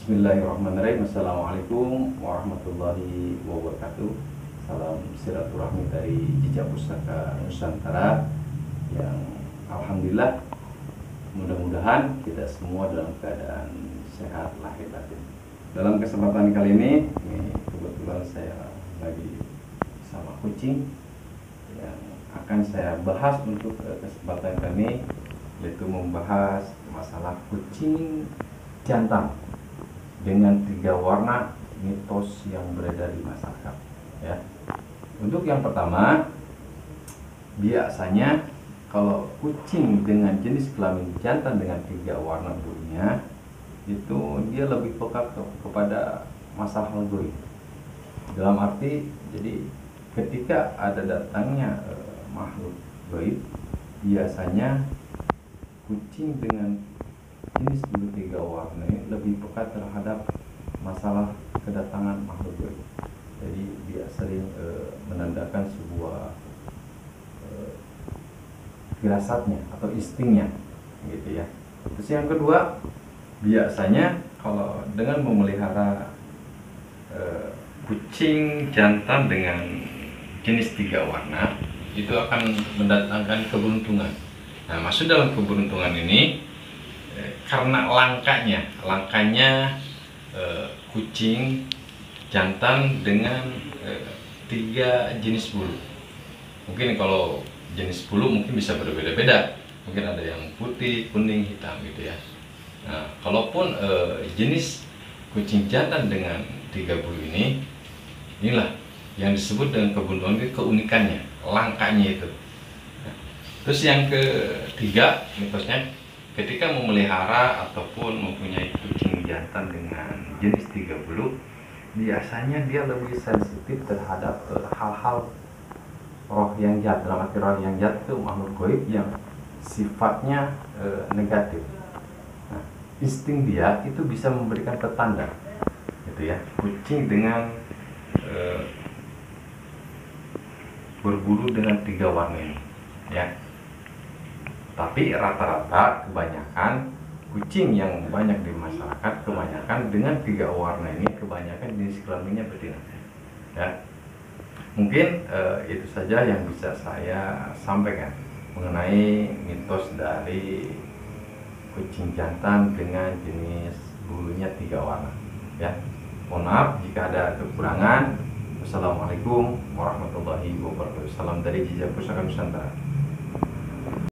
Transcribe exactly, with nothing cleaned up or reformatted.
Bismillahirrahmanirrahim. Assalamualaikum warahmatullahi wabarakatuh. Salam silaturahmi dari Jejak Pustaka Nusantara yang alhamdulillah mudah-mudahan kita semua dalam keadaan sehat lahir batin. Dalam kesempatan kali ini, ini kebetulan saya lagi sama kucing yang akan saya bahas untuk kesempatan kali ini, yaitu membahas masalah kucing jantan dengan tiga warna, mitos yang beredar di masyarakat. Ya. Untuk yang pertama, biasanya kalau kucing dengan jenis kelamin jantan dengan tiga warna bulunya itu dia lebih peka ke, kepada masalah goib. Dalam arti, jadi ketika ada datangnya e, makhluk goib, biasanya kucing dengan jenis bulu tiga warna ini lebih peka terhadap masalah kedatangan makhluk goib. Jadi dia sering e, menandakan sebuah e, firasatnya atau instingnya, gitu ya. Terus yang kedua, biasanya kalau dengan memelihara e, kucing jantan dengan jenis tiga warna itu akan mendatangkan keberuntungan. Nah, maksud dalam keberuntungan ini karena langkanya, langkanya e, kucing jantan dengan e, tiga jenis bulu. Mungkin kalau jenis bulu mungkin bisa berbeda-beda. Mungkin ada yang putih, kuning, hitam gitu ya. Nah, kalaupun e, jenis kucing jantan dengan tiga bulu ini, inilah yang disebut dengan keberuntungan, itu keunikannya, langkanya itu. Nah, terus yang ketiga, mitosnya, ketika memelihara ataupun mempunyai kucing jantan dengan jenis tiga bulu, biasanya dia lebih sensitif terhadap hal-hal roh yang jahat. Dalam arti roh yang jahat itu makhluk goib yang sifatnya e, negatif. Nah, insting dia itu bisa memberikan petanda, gitu ya. Kucing dengan e, berbulu dengan tiga warna ini, ya. Tapi rata-rata kebanyakan kucing yang banyak di masyarakat, kebanyakan dengan tiga warna ini, kebanyakan jenis kelaminnya betina. Ya, mungkin eh, itu saja yang bisa saya sampaikan mengenai mitos dari kucing jantan dengan jenis bulunya tiga warna. Ya, mohon maaf jika ada kekurangan. Wassalamualaikum warahmatullahi wabarakatuh. Salam dari Jejak Pustaka Nusantara.